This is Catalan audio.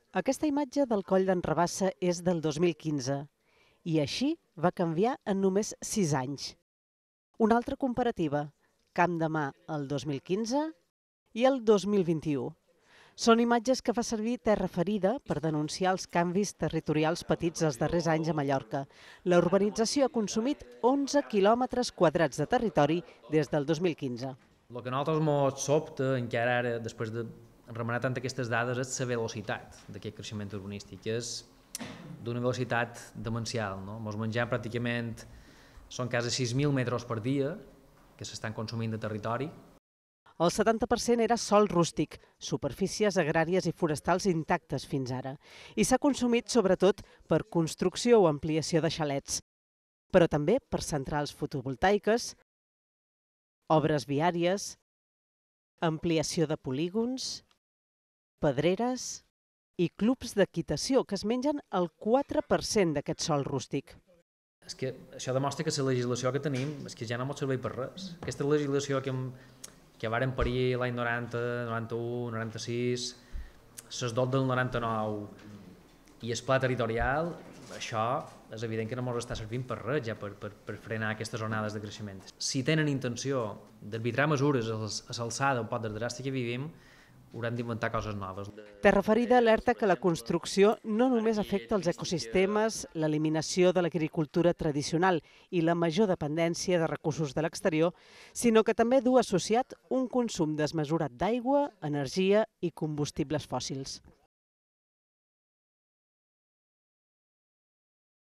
Aquesta imatge del Coll d'en Rabassa és del 2015 i així va canviar en només 6 anys. Una altra comparativa, Camp de Mar el 2015 i el 2021. Són imatges que fa servir Terra Ferida per denunciar els canvis territorials petits els darrers anys a Mallorca. La urbanització ha consumit 11 quilòmetres quadrats de territori des del 2015. El que a nosaltres ens sobta, encara ara, després de remenar tant aquestes dades, és la velocitat d'aquest creixement urbanístic. És d'una velocitat demencial. Ens mengem pràcticament, són quasi 6.000 metres per dia que s'estan consumint de territori. El 70% era sòl rústic, superfícies agràries i forestals intactes fins ara, i s'ha consumit sobretot per construcció o ampliació de xalets, però també per centrals fotovoltaiques, obres viàries, ampliació de polígons, pedreres i clubs d'equitació que es mengen el 4% d'aquest sòl rústic. És que això demostra que la legislació que tenim és que ja no ens serveix per res. Aquesta legislació que varen parir l'any 90, 91, 96, les DOT del 99 i el pla territorial, això és evident que no ens està servint per res ja per frenar aquestes onades de creixement. Si tenen intenció d'arbitrar mesures a l'alçada un poc del dràstic que vivim, haurem d'inventar coses noves. Terra Ferida alerta que la construcció no només afecta els ecosistemes, l'eliminació de l'agricultura tradicional i la major dependència de recursos de l'exterior, sinó que també du associat un consum desmesurat d'aigua, energia i combustibles fòssils.